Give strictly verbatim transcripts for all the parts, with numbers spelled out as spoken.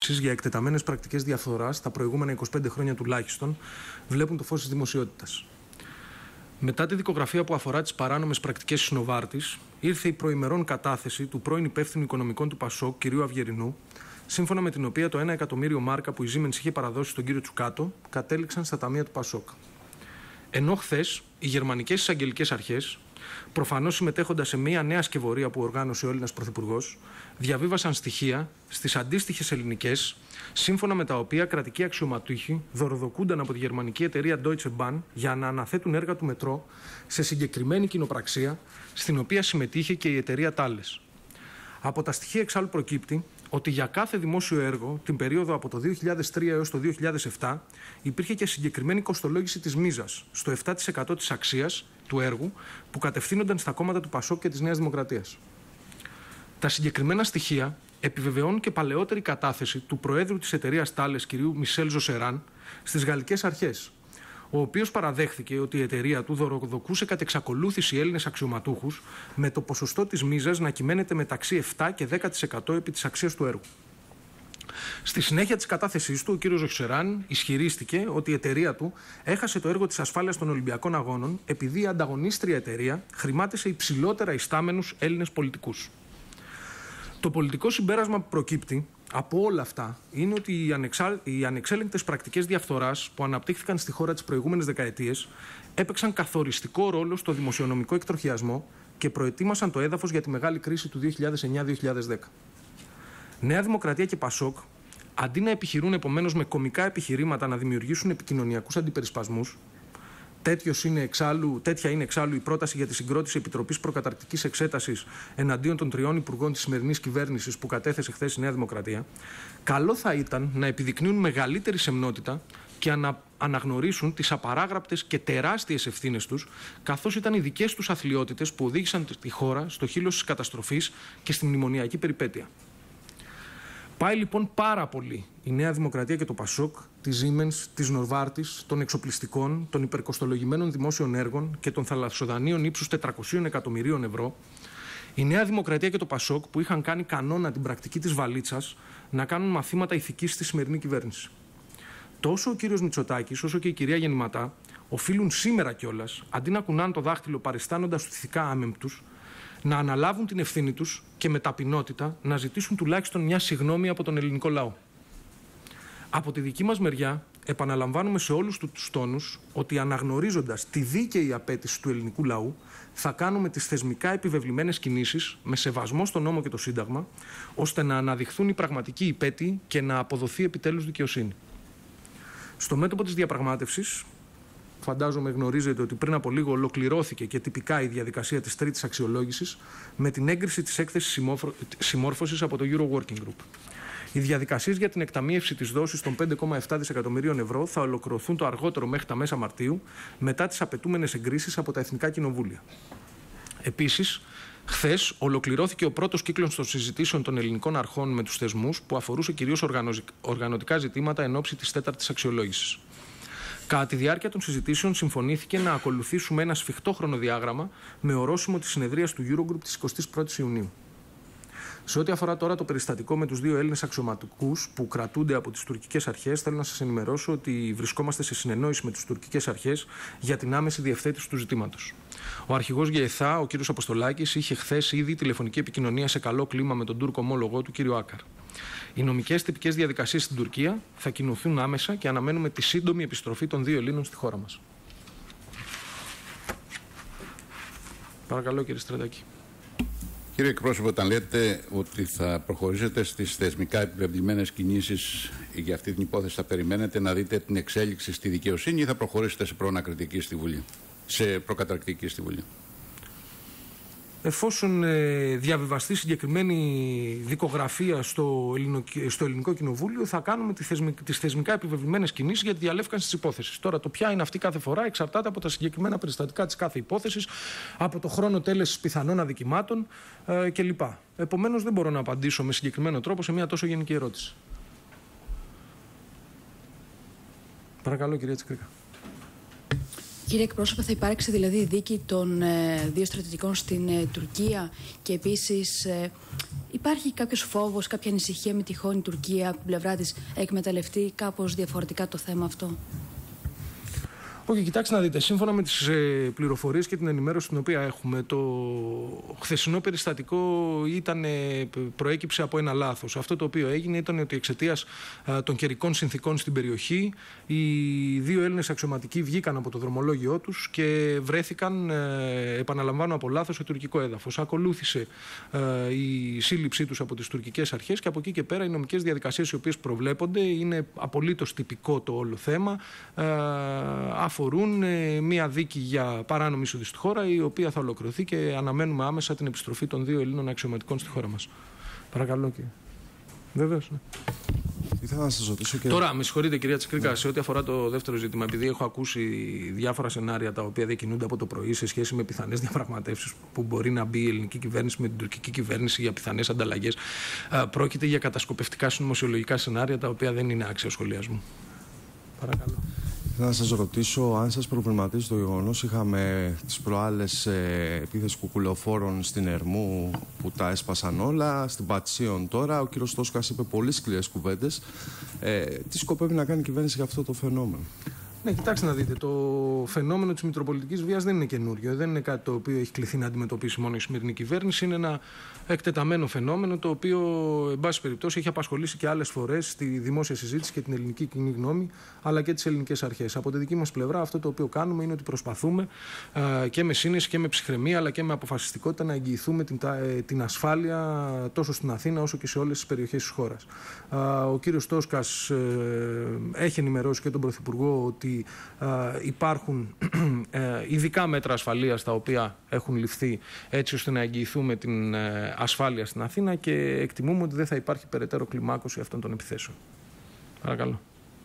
για εκτεταμένες πρακτικές διαφθοράς τα προηγούμενα είκοσι πέντε χρόνια τουλάχιστον βλέπουν το φως της δημοσιότητας. Μετά τη δικογραφία που αφορά τις παράνομες πρακτικές της Νοβάρτης, ήρθε η προημερών κατάθεση του πρώην υπεύθυνου οικονομικών του Πασόκ, κ. Αυγερινού, σύμφωνα με την οποία το ένα εκατομμύριο μάρκα που η Siemens είχε παραδώσει στον κύριο Τσουκάτο κατέληξαν στα ταμεία του Πασόκ. Ενώ χθες οι γερμανικές εισαγγελικές αρχές, προφανώς συμμετέχοντας σε μια νέα σκευωρία που οργάνωσε ο Έλληνας Πρωθυπουργός, διαβίβασαν στοιχεία στις αντίστοιχες ελληνικές, σύμφωνα με τα οποία κρατικοί αξιωματούχοι δωροδοκούνταν από τη γερμανική εταιρεία Deutsche Bahn για να αναθέτουν έργα του μετρό σε συγκεκριμένη κοινοπραξία, στην οποία συμμετείχε και η εταιρεία Thales. Από τα στοιχεία εξάλλου προκύπτει ότι για κάθε δημόσιο έργο την περίοδο από το δύο χιλιάδες τρία έως το δύο χιλιάδες επτά υπήρχε και συγκεκριμένη κοστολόγηση της μίζας στο επτά τοις εκατό της αξίας του έργου που κατευθύνονταν στα κόμματα του Πασόκ και της Νέας Δημοκρατίας. Τα συγκεκριμένα στοιχεία επιβεβαιώνουν και παλαιότερη κατάθεση του Προέδρου της εταιρείας Thales, κ. Μισελ Ζοσεράν, στις γαλλικές αρχές, ο οποίος παραδέχθηκε ότι η εταιρεία του δωροδοκούσε κατ' εξακολούθηση Έλληνες αξιωματούχους με το ποσοστό της μίζας να κυμαίνεται μεταξύ επτά και δέκα τοις εκατό επί της αξίας του έργου. Στη συνέχεια της κατάθεσής του, ο κ. Ζοσεράν ισχυρίστηκε ότι η εταιρεία του έχασε το έργο της ασφάλειας των Ολυμπιακών Αγώνων επειδή η ανταγωνίστρια εταιρεία χρημάτισε υψηλότερα ιστάμενους Έλληνες πολιτικούς. Το πολιτικό συμπέρασμα που προκύπτει από όλα αυτά είναι ότι οι, ανεξα... οι ανεξέλεγκτες πρακτικές διαφθοράς που αναπτύχθηκαν στη χώρα τις προηγούμενες δεκαετίες έπαιξαν καθοριστικό ρόλο στο δημοσιονομικό εκτροχιασμό και προετοίμασαν το έδαφος για τη μεγάλη κρίση του δύο χιλιάδες εννιά δύο χιλιάδες δέκα. Νέα Δημοκρατία και Πασόκ, αντί να επιχειρούν επομένως με κωμικά επιχειρήματα να δημιουργήσουν επικοινωνιακούς αντιπερισπασμούς, είναι εξάλλου, τέτοια είναι εξάλλου η πρόταση για τη συγκρότηση Επιτροπής Προκαταρκτικής Εξέτασης εναντίον των τριών υπουργών της σημερινής κυβέρνησης που κατέθεσε χθες η Νέα Δημοκρατία, καλό θα ήταν να επιδεικνύουν μεγαλύτερη σεμνότητα και να αναγνωρίσουν τις απαράγραπτες και τεράστιες ευθύνες τους, καθώς ήταν οι δικές τους αθλιότητες που οδήγησαν τη χώρα στο χείλος της καταστροφής και στη μνημονιακή περιπέτεια. Πάει λοιπόν πάρα πολύ η Νέα Δημοκρατία και το Πασόκ, τη Siemens, της Νορβάρτης, των εξοπλιστικών, των υπερκοστολογημένων δημόσιων έργων και των θαλασσοδανείων ύψους τετρακοσίων εκατομμυρίων ευρώ. Η Νέα Δημοκρατία και το Πασόκ που είχαν κάνει κανόνα την πρακτική της βαλίτσας να κάνουν μαθήματα ηθικής στη σημερινή κυβέρνηση. Τόσο ο κύριος Μητσοτάκης όσο και η κυρία Γεννηματά οφείλουν σήμερα κιόλας, αντί να κουνάνε το δάχτυλο παριστάνοντας τους ηθικά άμεμπτους, να αναλάβουν την ευθύνη τους και με ταπεινότητα να ζητήσουν τουλάχιστον μια συγγνώμη από τον ελληνικό λαό. Από τη δική μας μεριά, επαναλαμβάνουμε σε όλους τους τόνους ότι αναγνωρίζοντας τη δίκαιη απέτηση του ελληνικού λαού, θα κάνουμε τις θεσμικά επιβεβλημένες κινήσεις με σεβασμό στο νόμο και το Σύνταγμα, ώστε να αναδειχθούν οι πραγματικοί υπέτειοι και να αποδοθεί επιτέλους δικαιοσύνη. Στο μέτωπο της διαπραγμάτευσης, φαντάζομαι γνωρίζετε ότι πριν από λίγο ολοκληρώθηκε και τυπικά η διαδικασία της τρίτης αξιολόγησης με την έγκριση της έκθεσης συμμόρφωσης από το Euro Working Group. Οι διαδικασίες για την εκταμείευση της δόσης των πέντε κόμμα επτά δισεκατομμυρίων ευρώ θα ολοκληρωθούν το αργότερο μέχρι τα μέσα Μαρτίου, μετά τις απαιτούμενες εγκρίσεις από τα Εθνικά Κοινοβούλια. Επίσης, χθες ολοκληρώθηκε ο πρώτος κύκλος των συζητήσεων των ελληνικών αρχών με τους θεσμούς, που αφορούσε κυρίως οργανωτικά ζητήματα εν ώψη της τέταρτης αξιολόγησης. Κατά τη διάρκεια των συζητήσεων συμφωνήθηκε να ακολουθήσουμε ένα σφιχτό χρονοδιάγραμμα με ορόσημο τη συνεδρίας του Eurogroup της εικοστής πρώτης Ιουνίου. Σε ό,τι αφορά τώρα το περιστατικό με τους δύο Έλληνες αξιωματικούς που κρατούνται από τις τουρκικές αρχές, θέλω να σας ενημερώσω ότι βρισκόμαστε σε συνεννόηση με τις τουρκικές αρχές για την άμεση διευθέτηση του ζητήματος. Ο αρχηγός ΓΕΘΑ, ο κ. Αποστολάκης, είχε χθες ήδη τηλεφωνική επικοινωνία σε καλό κλίμα με τον Τούρκο ομόλογό του κ. Άκαρ. Οι νομικές τυπικές διαδικασίες στην Τουρκία θα κινηθούν άμεσα και αναμένουμε τη σύντομη επιστροφή των δύο Ελλήνων στη χώρα μας. Παρακαλώ, κύριε Στρατάκη. Κύριε εκπρόσωπο, όταν λέτε ότι θα προχωρήσετε στις θεσμικά επιβεβλημένες κινήσεις για αυτή την υπόθεση, θα περιμένετε να δείτε την εξέλιξη στη δικαιοσύνη ή θα προχωρήσετε σε προανακριτική στη Βουλή, σε προκαταρκτική στη Βουλή? Εφόσον ε, διαβιβαστεί συγκεκριμένη δικογραφία στο, Ελληνο, στο Ελληνικό Κοινοβούλιο, θα κάνουμε τη θεσμι, τις θεσμικά επιβεβλημένες κινήσεις για τη διαλεύκανση της υπόθεσης. Τώρα, το ποια είναι αυτή κάθε φορά εξαρτάται από τα συγκεκριμένα περιστατικά της κάθε υπόθεσης, από το χρόνο τέλεσης πιθανών αδικημάτων ε, κλπ. Επομένως, δεν μπορώ να απαντήσω με συγκεκριμένο τρόπο σε μια τόσο γενική ερώτηση. Παρακαλώ, κυρία Τσικρίκα. Κύριε εκπρόσωπε, θα υπάρξει δηλαδή δίκη των ε, δύο στρατιωτικών στην ε, Τουρκία και επίσης ε, υπάρχει κάποιος φόβος, κάποια ανησυχία με τυχόν η Τουρκία από την πλευρά της εκμεταλλευτεί κάπως διαφορετικά το θέμα αυτό? Όχι, κοιτάξτε να δείτε, σύμφωνα με τις ε, πληροφορίες και την ενημέρωση την οποία έχουμε, το χθεσινό περιστατικό ήταν, ε, προέκυψε από ένα λάθος. Αυτό το οποίο έγινε ήταν ότι εξαιτίας ε, των καιρικών συνθήκων στην περιοχή, οι δύο Έλληνες αξιωματικοί βγήκαν από το δρομολόγιό τους και βρέθηκαν, ε, επαναλαμβάνω από λάθος, σε τουρκικό έδαφος. Ακολούθησε ε, η σύλληψή τους από τις τουρκικές αρχές και από εκεί και πέρα οι νομικές διαδικασίες οι οποίες προβλέπονται, είναι απολύτως τυπικό το όλο θέμα, ε, αφορούν ε, μία δίκη για παράνομη εισόδη στη χώρα, η οποία θα ολοκληρωθεί και αναμένουμε άμεσα την επιστροφή των δύο Ελλήνων αξιωματικών στη χώρα μας. Παρακαλώ, κύριε. Βεβαίως, ναι. Ήθελα να σας ρωτήσω και... Τώρα, με συγχωρείτε, κυρία Τσικρίκα, ναι. σε ό,τι αφορά το δεύτερο ζήτημα, επειδή έχω ακούσει διάφορα σενάρια τα οποία διακινούνται από το πρωί σε σχέση με πιθανές διαπραγματεύσεις που μπορεί να μπει η ελληνική κυβέρνηση με την τουρκική κυβέρνηση για πιθανές ανταλλαγές, πρόκειται για κατασκοπευτικά συνωμοσιολογικά σενάρια τα οποία δεν είναι άξια σχολιασμού. Παρακαλώ. Να σας ρωτήσω αν σας προβληματίζει το γεγονός, είχαμε τις προάλλες ε, επίθεση κουκουλοφόρων στην Ερμού που τα έσπασαν όλα, στην Πατσίων τώρα. Ο κύριος Τόσκας είπε πολύ σκληρές κουβέντες. Ε, τι σκοπεύει να κάνει η κυβέρνηση για αυτό το φαινόμενο? Ναι, κοιτάξτε να δείτε, το φαινόμενο της μητροπολιτικής βίας δεν είναι καινούριο. Δεν είναι κάτι το οποίο έχει κληθεί να αντιμετωπίσει μόνο η σημερινή κυβέρνηση. Είναι ένα εκτεταμένο φαινόμενο το οποίο, εν πάση περιπτώσει, έχει απασχολήσει και άλλες φορές τη δημόσια συζήτηση και την ελληνική κοινή γνώμη, αλλά και τις ελληνικές αρχές. Από τη δική μας πλευρά, αυτό το οποίο κάνουμε είναι ότι προσπαθούμε ε, και με σύνεση και με ψυχραιμία, αλλά και με αποφασιστικότητα να εγγυηθούμε την, ε, την ασφάλεια τόσο στην Αθήνα όσο και σε όλες τις περιοχές της χώρας. Ε, ο κύριος Τόσκας ε, έχει ενημερώσει και τον Πρωθυπουργό ότι υπάρχουν ειδικά μέτρα ασφαλείας τα οποία έχουν ληφθεί έτσι ώστε να εγγυηθούμε την ασφάλεια στην Αθήνα και εκτιμούμε ότι δεν θα υπάρχει περαιτέρω κλιμάκωση αυτών των επιθέσεων. Παρακαλώ.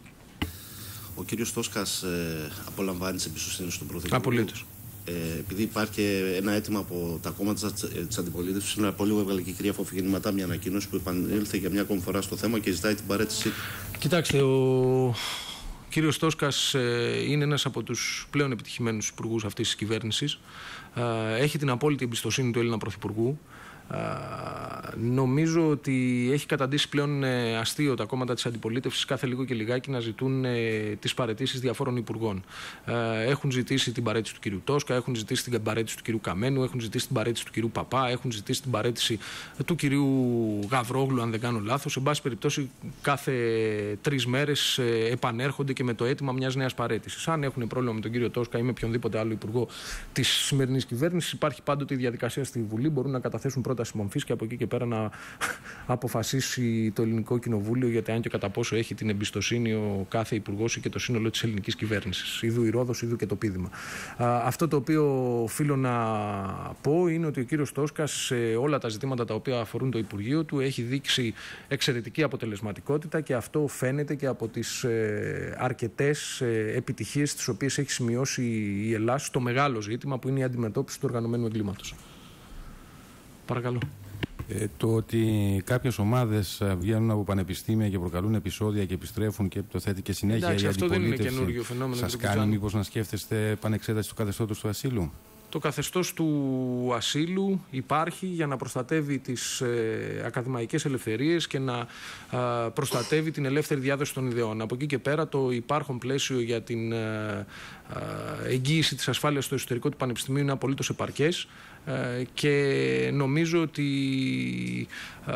Ο κύριος Τόσκας ε, απολαμβάνει τις εμπιστοσύνης στον Πρωθυπουργό. Απολύτως. Ε, επειδή υπάρχει ένα αίτημα από τα κόμματα της αντιπολίτευσης, σήμερα από λίγο έβγαλε και η κυρία Φοφιγεννηματά μια ανακοίνωση που επανήλθε για μια ακόμη φορά στο θέμα και ζητάει την παρέτησή του. Κοιτάξτε, ο Ο κύριος Τόσκας είναι ένας από τους πλέον επιτυχημένους υπουργούς αυτής της κυβέρνησης. Έχει την απόλυτη εμπιστοσύνη του Έλληνα Πρωθυπουργού. Νομίζω ότι έχει καταντήσει πλέον αστείο τα κόμματα της αντιπολίτευσης κάθε λίγο και λιγάκι να ζητούν τις παραιτήσεις διαφόρων υπουργών. Έχουν ζητήσει την παραίτηση του κυρίου Τόσκα, έχουν ζητήσει την παραίτηση του κυρίου Καμένου, έχουν ζητήσει την παραίτηση του κυρίου Παπά, έχουν ζητήσει την παραίτηση του κυρίου Γαβρόγλου, αν δεν κάνω λάθος. Εν πάση περιπτώσει, κάθε τρεις μέρες επανέρχονται και με το αίτημα μιας νέας παραίτησης. Αν έχουν πρόβλημα με τον κύριο Τόσκα ή με οποιονδήποτε άλλο υπουργό της σημερινής κυβέρνησης, υπάρχει πάντοτε η διαδικασία στη Βουλή. Μπορούν να καταθέσουν πρόταση μομφής και από εκεί και πέρα να αποφασίσει το ελληνικό κοινοβούλιο γιατί αν και κατά πόσο έχει την εμπιστοσύνη ο κάθε υπουργός ή και το σύνολο της ελληνικής κυβέρνησης. Ιδού η Ρόδος, ιδού και το πείδημα. Αυτό το οποίο οφείλω να πω είναι ότι ο κύριος Τόσκας σε όλα τα ζητήματα τα οποία αφορούν το Υπουργείο του έχει δείξει εξαιρετική αποτελεσματικότητα και αυτό φαίνεται και από τις αρκετές επιτυχίες τις οποίες έχει σημειώσει η Ελλάδα στο μεγάλο ζήτημα που είναι η αντιμετώπιση του οργανωμένου εγκλήματος. Παρακαλώ. Ε, το ότι κάποιες ομάδες βγαίνουν από πανεπιστήμια και προκαλούν επεισόδια και επιστρέφουν και το θέτει και συνέχεια Εντάξει, η αυτό δεν είναι αντιπολίτευση, καινούριο φαινόμενο. σας κάνει μήπως να σκέφτεστε επανεξέταση του καθεστώτος του ασύλου? Το καθεστώς του ασύλου υπάρχει για να προστατεύει τις ε, ακαδημαϊκές ελευθερίες και να ε, προστατεύει την ελεύθερη διάδοση των ιδεών. Από εκεί και πέρα το υπάρχον πλαίσιο για την ε, ε, εγγύηση της ασφάλειας στο εσωτερικό του Πανεπιστημίου είναι απολύτως επαρκές ε, και νομίζω ότι ε,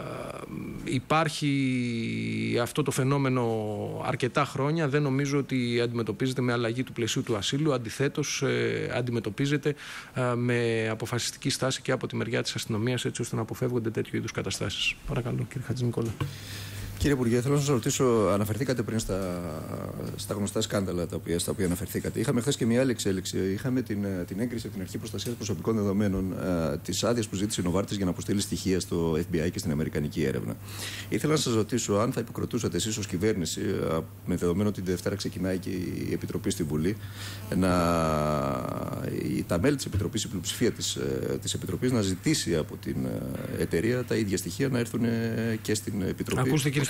υπάρχει αυτό το φαινόμενο αρκετά χρόνια. Δεν νομίζω ότι αντιμετωπίζεται με αλλαγή του πλαισίου του ασύλου. Αντιθέτως, ε, αντιμετωπίζεται ε, με αποφασιστική στάση και από τη μεριά της αστυνομίας έτσι ώστε να αποφεύγονται τέτοιου είδους καταστάσεις. Παρακαλώ, κύριε Χατζηνικόλα. Κύριε Υπουργέ, θέλω να σας ρωτήσω, αναφερθήκατε πριν στα, στα γνωστά σκάνδαλα τα οποία, στα οποία αναφερθήκατε. Είχαμε χθες και μια άλλη εξέλιξη. Είχαμε την, την έγκριση από την Αρχή Προστασίας Προσωπικών Δεδομένων της άδειας που ζήτησε η Νοβάρτης για να αποστείλει στοιχεία στο Εφ Μπι Άι και στην Αμερικανική έρευνα. Ήθελα να σας ρωτήσω αν θα υποκροτούσατε εσείς ως κυβέρνηση, με δεδομένο ότι την Δευτέρα ξεκινάει και η Επιτροπή στη Βουλή, να, τα μέλη της Επιτροπής, η πλειοψηφία της, της Επιτροπής, να ζητήσει από την εταιρεία τα ίδια στοιχεία να έρθουν και στην Επιτροπή. Ακούστε, κύριε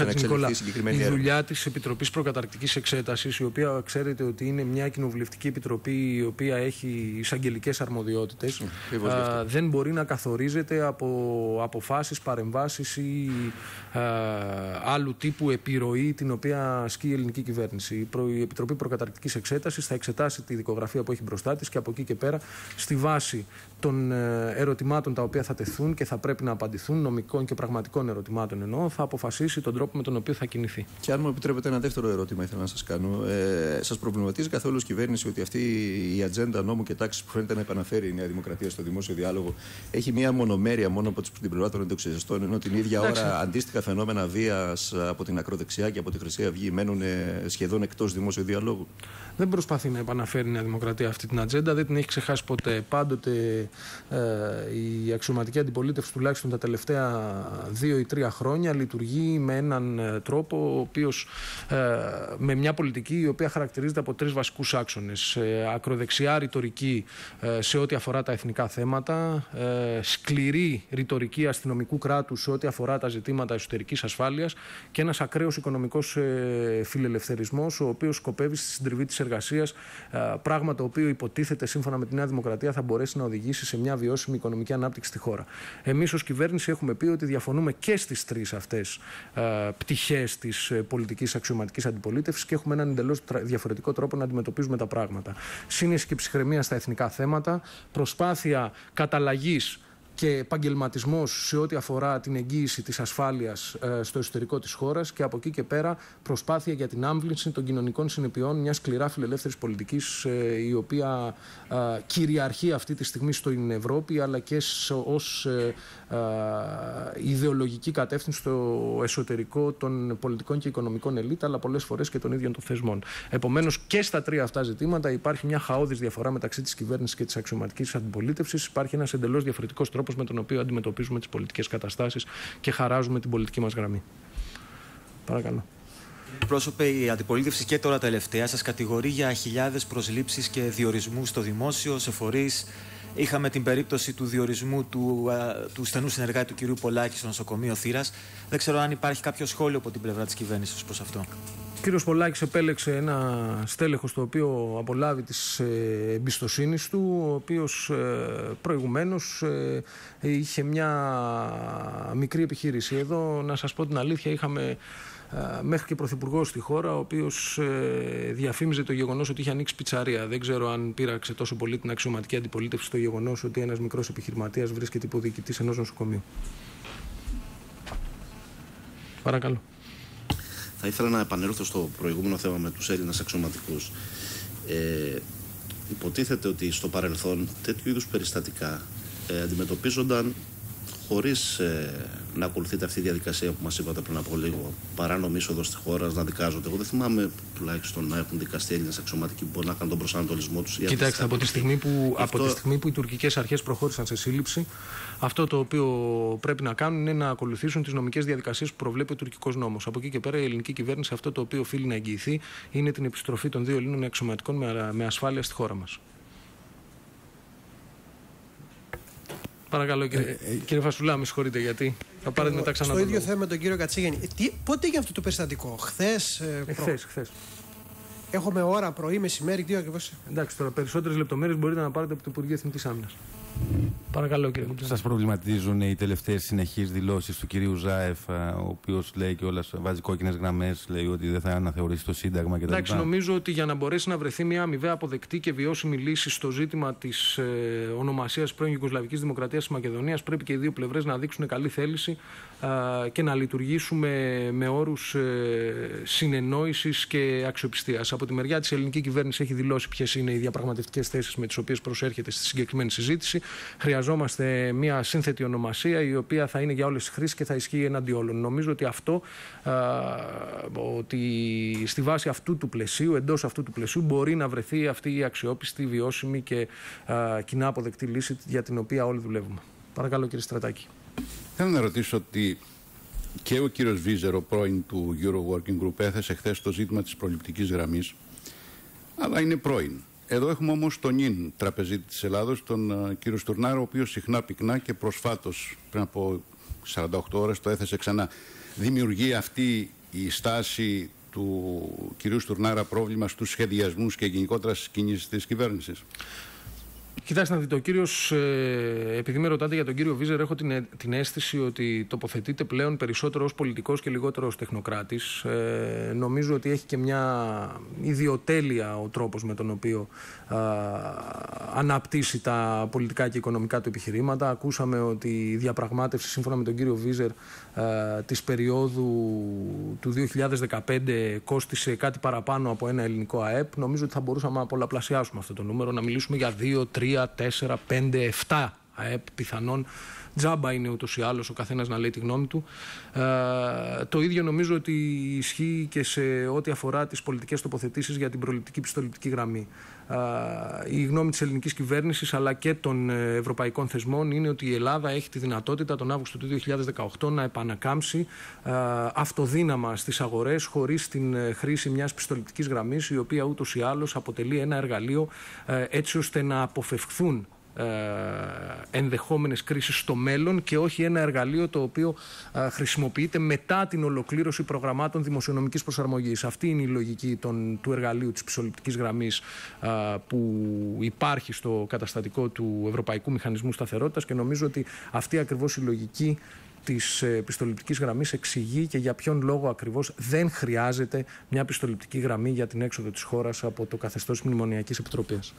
Χατζηνικόλα, η δουλειά της Επιτροπής Προκαταρκτικής Εξέτασης, η οποία ξέρετε ότι είναι μια κοινοβουλευτική επιτροπή η οποία έχει εισαγγελικές αρμοδιότητες, mm, α, δεν μπορεί να καθορίζεται από αποφάσεις, παρεμβάσεις ή α, άλλου τύπου επιρροή την οποία ασκεί η ελληνική κυβέρνηση. Η, προ, η Επιτροπή Προκαταρκτικής Εξέτασης θα εξετάσει τη δικογραφία που έχει μπροστά της και από εκεί και πέρα, στη βάση των ερωτημάτων τα οποία θα τεθούν και θα πρέπει να απαντηθούν, νομικών και πραγματικών ερωτημάτων εννοώ, θα αποφασίσει τον τρόπο με τον οποίο θα κινηθεί. Και αν μου επιτρέπετε ένα δεύτερο ερώτημα, ήθελα να σας κάνω. Ε, σας προβληματίζει καθόλου ως κυβέρνηση ότι αυτή η ατζέντα νόμου και τάξης που φαίνεται να επαναφέρει η Νέα Δημοκρατία στο δημόσιο διάλογο έχει μία μονομέρεια μόνο από την πλευρά των εντοξιαστών, ενώ την ίδια Εντάξει. ώρα αντίστοιχα φαινόμενα βίας από την ακροδεξιά και από τη Χρυσή Αυγή μένουν σχεδόν εκτός δημόσιου διαλόγου? Δεν προσπαθεί να επαναφέρει η Νέα Δημοκρατία αυτή την ατζέντα, δεν την έχει ξεχάσει ποτέ. Πάντοτε ε, η αξιωματική αντιπολίτευση, τουλάχιστον τα τελευταία δύο ή τρία χρόνια, λειτουργεί με έναν τρόπο, ο οποίος, ε, με μια πολιτική η οποία χαρακτηρίζεται από τρεις βασικούς άξονες. Ε, ακροδεξιά ρητορική ε, σε ό,τι αφορά τα εθνικά θέματα, ε, σκληρή ρητορική αστυνομικού κράτους σε ό,τι αφορά τα ζητήματα εσωτερικής ασφάλειας και ένας ακραίος οικονομικός ε, φιλελευθερισμός, ο οποίος σκοπεύει στη συντριβή της εργασίας, πράγμα το οποίο υποτίθεται σύμφωνα με τη Νέα Δημοκρατία θα μπορέσει να οδηγήσει σε μια βιώσιμη οικονομική ανάπτυξη στη χώρα. Εμείς ως κυβέρνηση έχουμε πει ότι διαφωνούμε και στις τρεις αυτές πτυχές της πολιτικής αξιωματικής αντιπολίτευσης και έχουμε έναν εντελώς διαφορετικό τρόπο να αντιμετωπίζουμε τα πράγματα. Σύνεση και ψυχραιμία στα εθνικά θέματα, προσπάθεια καταλλαγής και επαγγελματισμός σε ό,τι αφορά την εγγύηση της ασφάλειας ε, στο εσωτερικό της χώρας και από εκεί και πέρα προσπάθεια για την άμβλυνση των κοινωνικών συνεπειών μιας σκληρά φιλελεύθερης πολιτικής ε, η οποία ε, κυριαρχεί αυτή τη στιγμή στην Ευρώπη αλλά και ως ε, ε, ιδεολογική κατεύθυνση στο εσωτερικό των πολιτικών και οικονομικών ελίτ αλλά πολλές φορές και των ίδιων των θεσμών. Επομένως και στα τρία αυτά ζητήματα υπάρχει μια χαόδης διαφορά μεταξύ της κυβέρνησης και της αξιωματικής αντιπολίτευσης. Υπάρχει ένας εντελώς διαφορετικός τρόπος με τον οποίο αντιμετωπίζουμε τις πολιτικές καταστάσεις και χαράζουμε την πολιτική μας γραμμή. Παρακαλώ. Πρόσωπε, η αντιπολίτευση και τώρα τελευταία σας κατηγορεί για χιλιάδες προσλήψεις και διορισμούς στο δημόσιο, σε φορείς. Είχαμε την περίπτωση του διορισμού του, α, του στενού συνεργάτη του κ. Πολάκη στο νοσοκομείο Θήρας. Δεν ξέρω αν υπάρχει κάποιο σχόλιο από την πλευρά της κυβέρνησης προς αυτό. Ο κύριος Πολάκης επέλεξε ένα στέλεχος το οποίο απολάβει της εμπιστοσύνης του, ο οποίος προηγουμένως είχε μια μικρή επιχείρηση. Εδώ, να σας πω την αλήθεια, είχαμε μέχρι και πρωθυπουργό στη χώρα, ο οποίος διαφήμιζε το γεγονός ότι είχε ανοίξει πιτσαρία. Δεν ξέρω αν πείραξε τόσο πολύ την αξιωματική αντιπολίτευση το γεγονός ότι ένας μικρός επιχειρηματίας βρίσκεται υποδιοικητής ενός νοσοκομείου. Παρακαλώ. Θα ήθελα να επανέλθω στο προηγούμενο θέμα με τους Έλληνες αξιωματικούς. Ε, υποτίθεται ότι στο παρελθόν τέτοιου είδους περιστατικά ε, αντιμετωπίζονταν χωρίς ε, να ακολουθείται αυτή η διαδικασία που μας είπατε πριν από λίγο, παράνομη είσοδο στη χώρα, να δικάζονται. Εγώ δεν θυμάμαι τουλάχιστον να έχουν δικαστεί Έλληνες αξιωματικοί που μπορεί να κάνουν τον προσανατολισμό τους. Κοιτάξτε, από τη, στιγμή που, αυτό... από τη στιγμή που οι τουρκικές αρχές προχώρησαν σε σύλληψη, αυτό το οποίο πρέπει να κάνουν είναι να ακολουθήσουν τις νομικές διαδικασίες που προβλέπει ο τουρκικός νόμος. Από εκεί και πέρα η ελληνική κυβέρνηση αυτό το οποίο οφείλει να εγγυηθεί είναι την επιστροφή των δύο Ελλήνων αξιωματικών με, με ασφάλεια στη χώρα μας. Παρακαλώ, κύριε, ε, ε, κύριε Φασουλά, με συγχωρείτε γιατί θα πάρετε μετά ξανά. Στο ίδιο θέμα με τον κύριο Κατσίγενη. Ε, τι, πότε έγινε αυτό το περιστατικό, χθες? Ε, ε, χθες, χθες. Έχουμε ώρα, πρωί, μεσημέρι, τι ακριβώς? Εντάξει, τώρα περισσότερες λεπτομέρειες μπορείτε να πάρετε από το Υπουργείο Εθνικής Άμυνας. Παρακαλώ, κύριε. Σας προβληματίζουν οι τελευταίες συνεχείς δηλώσεις του κυρίου Ζάεφ, ο οποίος λέει και όλας βάζει κόκκινες γραμμές, λέει ότι δεν θα αναθεωρήσει το Σύνταγμα κτλ. Εντάξει, νομίζω ότι για να μπορέσει να βρεθεί μια αμοιβαία αποδεκτή και βιώσιμη λύση στο ζήτημα της ε, ονομασίας πρώην Ιουγκοσλαβικής Δημοκρατίας της Μακεδονίας, πρέπει και οι δύο πλευρές να δείξουν καλή θέληση ε, και να λειτουργήσουμε με όρους ε, συνεννόησης και αξιοπιστίας. Από τη μεριά της ελληνική κυβέρνηση έχει δηλώσει ποιες είναι οι διαπραγματευτικές θέσεις με τις οποίες προσέρχεται στη συγκεκριμένη συζήτηση. Χρειαζόμαστε μια σύνθετη ονομασία η οποία θα είναι για όλες τις χρήσεις και θα ισχύει εναντί όλων. Νομίζω ότι αυτό, α, ότι στη βάση αυτού του πλαισίου, εντός αυτού του πλαισίου, μπορεί να βρεθεί αυτή η αξιόπιστη, βιώσιμη και α, κοινά αποδεκτή λύση για την οποία όλοι δουλεύουμε. Παρακαλώ, κύριε Στρατάκη. Θέλω να ρωτήσω ότι και ο κύριος Βίζερο, πρώην του Euro Working Group, έθεσε χθες το ζήτημα της προληπτικής γραμμής, αλλά είναι πρώην. Εδώ έχουμε όμως τον νυν τραπεζίτη της Ελλάδος, τον uh, κύριο Στουρνάρο, ο οποίος συχνά πυκνά και προσφάτως πριν από σαράντα οκτώ ώρες το έθεσε ξανά. δημιουργεί αυτή η στάση του κυρίου Στουρνάρα πρόβλημα στους σχεδιασμούς και γενικότερα στις κινήσεις της κυβέρνησης? Κοιτάξτε να δείτε, ο κύριος, ε, επειδή με ρωτάτε για τον κύριο Βίζερ, έχω την, την αίσθηση ότι τοποθετείται πλέον περισσότερο ως πολιτικός και λιγότερο ως τεχνοκράτης. Ε, νομίζω ότι έχει και μια ιδιοτέλεια ο τρόπος με τον οποίο α, αναπτύσσει τα πολιτικά και οικονομικά του επιχειρήματα. Ακούσαμε ότι η διαπραγμάτευση, σύμφωνα με τον κύριο Βίζερ, α, της περίοδου του δύο χιλιάδες δεκαπέντε κόστισε κάτι παραπάνω από ένα ελληνικό ΑΕΠ. Νομίζω ότι θα μπορούσαμε να πολλαπλασιάσουμε αυτό το νούμερο, να μιλήσουμε για δύο, τρία, τέσσερα, πέντε, επτά ΑΕΠ πιθανόν. Τζάμπα είναι ούτως ή άλλως ο καθένας να λέει τη γνώμη του. Ε, το ίδιο νομίζω ότι ισχύει και σε ό,τι αφορά τις πολιτικές τοποθετήσεις για την προληπτική πιστοληπτική γραμμή. Ε, η γνώμη της ελληνικής κυβέρνησης αλλά και των ευρωπαϊκών θεσμών είναι ότι η Ελλάδα έχει τη δυνατότητα τον Αύγουστο του δύο χιλιάδες δεκαοκτώ να επανακάμψει ε, αυτοδύναμα στις αγορές χωρίς την χρήση μιας πιστοληπτικής γραμμής, η οποία ούτως ή άλλως αποτελεί ένα εργαλείο ε, έτσι ώστε να αποφευχθούν ενδεχόμενες κρίσεις στο μέλλον και όχι ένα εργαλείο το οποίο χρησιμοποιείται μετά την ολοκλήρωση προγραμμάτων δημοσιονομικής προσαρμογής. Αυτή είναι η λογική των, του εργαλείου της πιστοληπτικής γραμμής που υπάρχει στο καταστατικό του Ευρωπαϊκού Μηχανισμού Σταθερότητας και νομίζω ότι αυτή ακριβώς η λογική της πιστοληπτικής γραμμής εξηγεί και για ποιον λόγο ακριβώς δεν χρειάζεται μια πιστοληπτική γραμμή για την έξοδο της χώρας από το καθεστώς της Μνημονιακής Επιτροπής.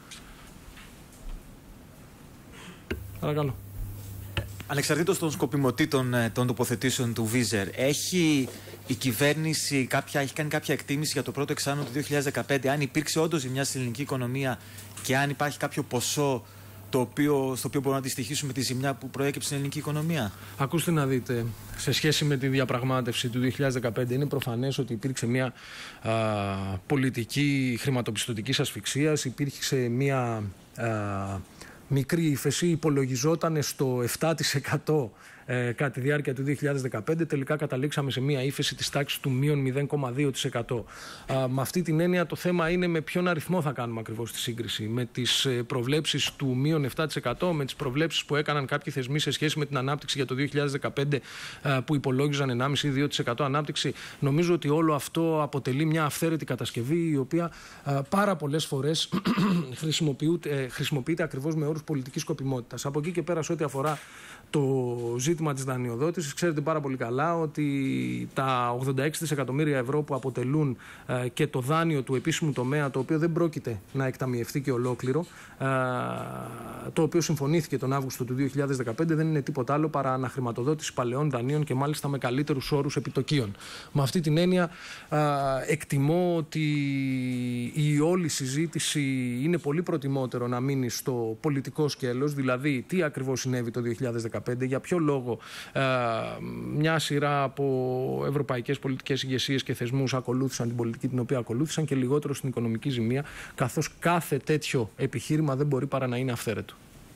Παρακαλώ. Ανεξαρτήτως των σκοπιμοτήτων των τοποθετήσεων του Βίζερ, έχει η κυβέρνηση κάποια, έχει κάνει κάποια εκτίμηση για το πρώτο εξάμηνο του δύο χιλιάδες δεκαπέντε, αν υπήρξε όντως ζημιά στην ελληνική οικονομία και αν υπάρχει κάποιο ποσό το οποίο, στο οποίο μπορούμε να αντιστοιχίσουμε τη ζημιά που προέκυψε στην ελληνική οικονομία? Ακούστε να δείτε, σε σχέση με τη διαπραγμάτευση του δύο χιλιάδες δεκαπέντε είναι προφανές ότι υπήρξε μια α, πολιτική χρηματοπιστωτικής ασφυξίας, υπήρξε μια α, μικρή ύφεση, υπολογιζόταν στο επτά τοις εκατό ε, κατά τη διάρκεια του δύο χιλιάδες δεκαπέντε. Τελικά καταλήξαμε σε μια ύφεση της τάξης του μείον μηδέν κόμμα δύο τοις εκατό. Α, με αυτή την έννοια το θέμα είναι με ποιον αριθμό θα κάνουμε ακριβώς τη σύγκριση. Με τις προβλέψεις του μείον επτά τοις εκατό, με τις προβλέψεις που έκαναν κάποιοι θεσμοί σε σχέση με την ανάπτυξη για το δύο χιλιάδες δεκαπέντε α, που υπολόγιζαν ενάμιση με δύο τοις εκατό ανάπτυξη. Νομίζω ότι όλο αυτό αποτελεί μια αυθαίρετη κατασκευή η οποία α, πάρα πολλές φορές χρησιμοποιείται, χρησιμοποιείται ακριβώς με όρους πολιτικής σκοπιμότητας. Από εκεί και πέρα, σε ό,τι αφορά το ζήτημα της δανειοδότησης, ξέρετε πάρα πολύ καλά ότι τα ογδόντα έξι δισεκατομμύρια ευρώ που αποτελούν ε, και το δάνειο του επίσημου τομέα, το οποίο δεν πρόκειται να εκταμιευτεί και ολόκληρο, ε, το οποίο συμφωνήθηκε τον Αύγουστο του δύο χιλιάδες δεκαπέντε, δεν είναι τίποτα άλλο παρά αναχρηματοδότηση παλαιών δανείων και μάλιστα με καλύτερους όρους επιτοκίων. Με αυτή την έννοια ε, εκτιμώ ότι η όλη συζήτηση είναι πολύ προτιμότερο να μείνει στο πολιτικό σκέλος, δηλαδή τι ακριβώς συνέβη το δύο χιλιάδες δεκαπέντε, για ποιο λόγο ε, μια σειρά από ευρωπαϊκές πολιτικές ηγεσίες και θεσμούς ακολούθησαν την πολιτική την οποία ακολούθησαν και λιγότερο στην οικονομική ζημία, καθώς κάθε τέτοιο επιχείρημα δεν μπορεί παρά να είναι αυθαίρετο.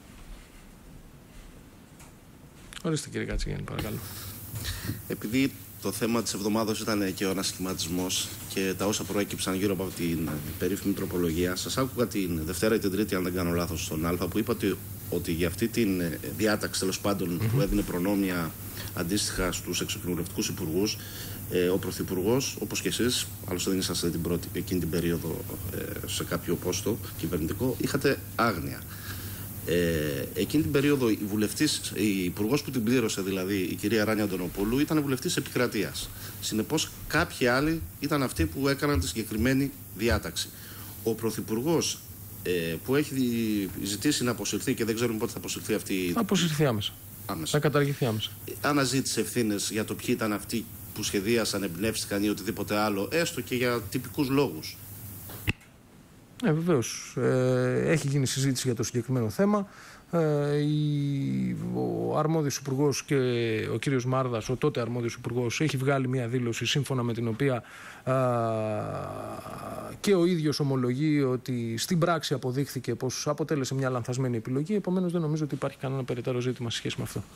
Ορίστε κύριε Κατσιγέννη, παρακαλώ. Επειδή το θέμα της εβδομάδας ήταν και ο ανασχηματισμός και τα όσα προέκυψαν γύρω από την περίφημη τροπολογία, σας άκουγα την Δευτέρα ή την Τρίτη, αν δεν κάνω λάθος, στον Α, που είπατε ότι για αυτή τη διάταξη, τέλος πάντων, mm-hmm. που έδινε προνόμια αντίστοιχα στους εξοκοινοβουλευτικούς υπουργούς, ε, ο Πρωθυπουργός, όπως και εσείς, άλλωστε δεν ήσασταν την πρώτη, εκείνη την περίοδο ε, σε κάποιο πόστο κυβερνητικό, είχατε άγνοια. Ε, εκείνη την περίοδο η βουλευτής, η υπουργός που την πλήρωσε, δηλαδή η κυρία Ράνια Αντωνοπούλου, ήταν βουλευτής επικρατείας. Συνεπώς κάποιοι άλλοι ήταν αυτοί που έκαναν τη συγκεκριμένη διάταξη. Ο Πρωθυπουργός ε, που έχει ζητήσει να αποσυρθεί και δεν ξέρουμε πότε θα αποσυρθεί αυτή. Θα αποσυρθεί άμεσα. άμεσα. Θα καταργηθεί άμεσα. Αναζήτησε ευθύνες για το ποιοι ήταν αυτοί που σχεδίασαν, εμπνεύστηκαν ή οτιδήποτε άλλο, έστω και για τυπικούς λόγους? Ε, βεβαίως. Ε, έχει γίνει συζήτηση για το συγκεκριμένο θέμα. Ε, η, ο αρμόδιος υπουργός και ο κύριος Μάρδας, ο τότε αρμόδιος υπουργός, έχει βγάλει μια δήλωση σύμφωνα με την οποία α, και ο ίδιος ομολογεί ότι στην πράξη αποδείχθηκε πως αποτέλεσε μια λανθασμένη επιλογή. Επομένως δεν νομίζω ότι υπάρχει κανένα περαιτέρω ζήτημα σε σχέση με αυτό.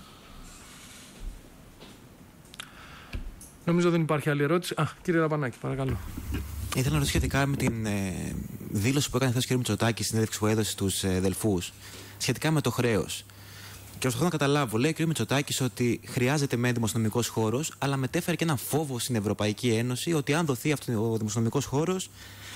Νομίζω δεν υπάρχει άλλη ερώτηση. Α, κύριε Ραπανάκη, παρακαλώ. Ήθελα να ρωτήσω σχετικά με την ε, δήλωση που έκανε χθες ο κ. Μητσοτάκης στην συνέντευξη που έδωσε στους ε, Δελφούς σχετικά με το χρέος. προσπαθώ να καταλάβω, λέει ο κ. Μητσοτάκης ότι χρειάζεται μεν δημοσιονομικός χώρος, αλλά μετέφερε και ένα φόβο στην Ευρωπαϊκή Ένωση ότι αν δοθεί αυτό ο δημοσιονομικός χώρος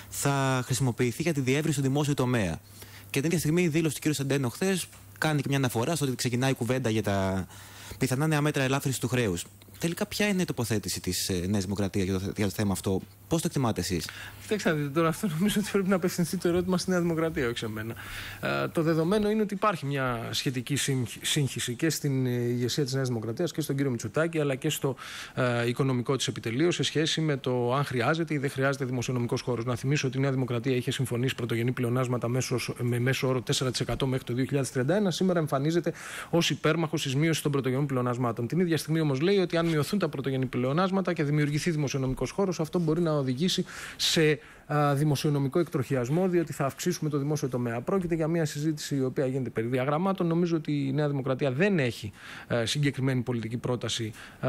θα χρησιμοποιηθεί για τη διεύρυνση του δημόσιου τομέα. Και την ίδια στιγμή η δήλωση του κ. Σεντένο χθες κάνει και μια αναφορά στο ότι ξεκινάει η κουβέντα για τα πιθανά νέα μέτρα ελάφρυνσης του χρέους. Τελικά, ποια είναι η τοποθέτηση της ε, Νέας Δημοκρατίας για το, για το θέμα αυτό, πώς το εκτιμάτε εσείς? Κοιτάξτε, τώρα αυτό νομίζω ότι πρέπει να απευθυνθεί το ερώτημα στη Νέα Δημοκρατία, όχι σε μένα. Ε, το δεδομένο είναι ότι υπάρχει μια σχετική σύγχυση και στην ηγεσία της Νέας Δημοκρατίας και στον κύριο Μητσοτάκη, αλλά και στο ε, οικονομικό της επιτελείο σε σχέση με το αν χρειάζεται ή δεν χρειάζεται δημοσιονομικός χώρος. Να θυμίσω ότι η Νέα Δημοκρατία είχε συμφωνήσει πρωτογενή πλεονάσματα μέσω, με μέσο όρο τέσσερα τοις εκατό μέχρι το δύο χιλιάδες τριάντα ένα. Σήμερα εμφανίζεται ως υπέρμαχος της μείωσης των πρωτογενών πλεονάσματων. Την ίδια στιγμή όμως λέει ότι αν μειωθούν τα πρωτογενή πλεονάσματα και δημιουργηθεί δημοσιονομικός χώρος, αυτό μπορεί να οδηγήσει σε α, δημοσιονομικό εκτροχιασμό, διότι θα αυξήσουμε το δημόσιο τομέα. Πρόκειται για μια συζήτηση η οποία γίνεται περί διαγραμμάτων. Νομίζω ότι η Νέα Δημοκρατία δεν έχει α, συγκεκριμένη πολιτική πρόταση α,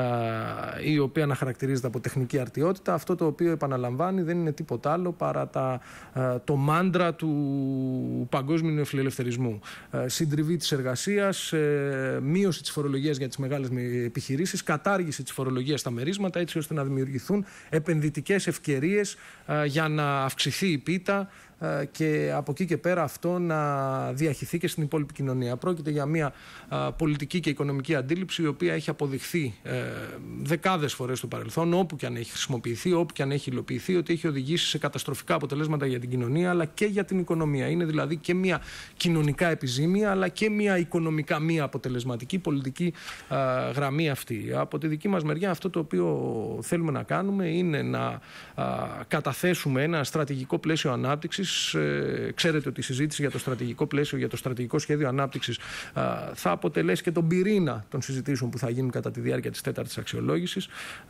η οποία να χαρακτηρίζεται από τεχνική αρτιότητα. Αυτό το οποίο επαναλαμβάνει δεν είναι τίποτα άλλο παρά τα, α, το μάντρα του παγκόσμιου νεοφιλελευθερισμού. Α, συντριβή της εργασίας, ε, μείωση της φορολογίας για τις μεγάλες επιχειρήσεις, κατάργηση της φορολογίας στα μερίσματα, έτσι ώστε να δημιουργηθούν επενδυτικές ευκαιρίες α, για να αυξηθεί η πίτα και από εκεί και πέρα αυτό να διαχυθεί και στην υπόλοιπη κοινωνία. Πρόκειται για μια α, πολιτική και οικονομική αντίληψη η οποία έχει αποδειχθεί ε, δεκάδες φορές στο παρελθόν, όπου και αν έχει χρησιμοποιηθεί, όπου και αν έχει υλοποιηθεί, ότι έχει οδηγήσει σε καταστροφικά αποτελέσματα για την κοινωνία αλλά και για την οικονομία. Είναι δηλαδή και μια κοινωνικά επιζήμια αλλά και μια οικονομικά μη αποτελεσματική πολιτική α, γραμμή αυτή. Από τη δική μας μεριά αυτό το οποίο θέλουμε να κάνουμε είναι να α, καταθέσουμε ένα στρατηγικό πλαίσιο ανάπτυξης. Ξέρετε ότι η συζήτηση για το στρατηγικό πλαίσιο, για το στρατηγικό σχέδιο ανάπτυξης θα αποτελέσει και τον πυρήνα των συζητήσεων που θα γίνουν κατά τη διάρκεια της τέταρτης αξιολόγησης,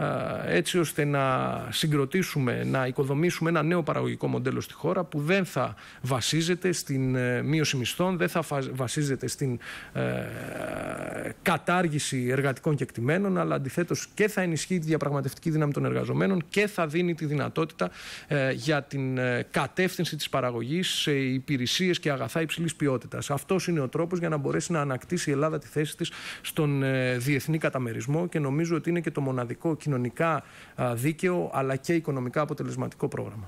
έτσι ώστε να συγκροτήσουμε, να οικοδομήσουμε ένα νέο παραγωγικό μοντέλο στη χώρα που δεν θα βασίζεται στην μείωση μισθών, δεν θα βασίζεται στην κατάργηση εργατικών κεκτημένων, αλλά αντιθέτως και θα ενισχύει τη διαπραγματευτική δύναμη των εργαζομένων και θα δίνει τη δυνατότητα για την κατεύθυνση της παραγωγής σε υπηρεσίες και αγαθά υψηλής ποιότητας. Αυτός είναι ο τρόπος για να μπορέσει να ανακτήσει η Ελλάδα τη θέση της στον ε, διεθνή καταμερισμό και νομίζω ότι είναι και το μοναδικό κοινωνικά α, δίκαιο αλλά και οικονομικά αποτελεσματικό πρόγραμμα.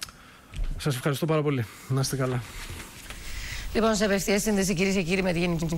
Σας ευχαριστώ πάρα πολύ. Να είστε καλά. Λοιπόν, σε απευθεία σύνδεση, κυρίες και κύριοι, με τη Γενική